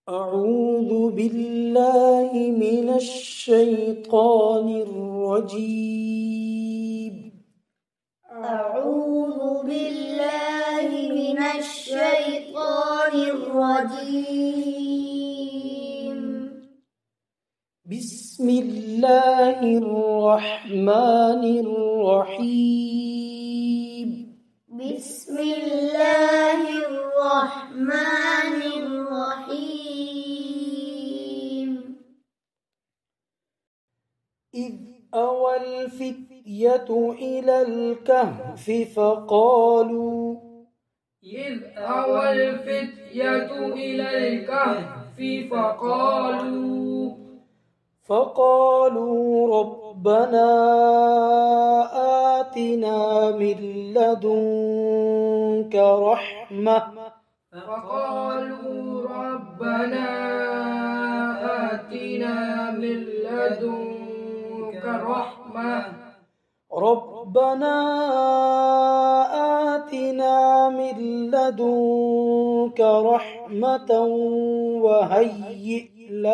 أعوذ بالله من الشيطان الرجيم. أعوذ بالله من الشيطان الرجيم. بسم الله الرحمن الرحيم. بسم الله الرحمن الرحيم. إذ أوى الفتية إلى الكهف فقالوا ربنا آتنا من لدنك رحمة وهيئ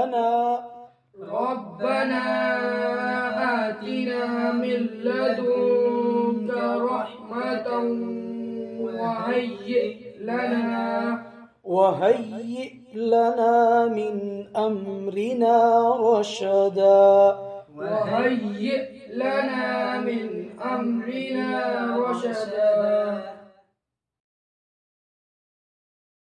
لنا من أمرنا رشدا.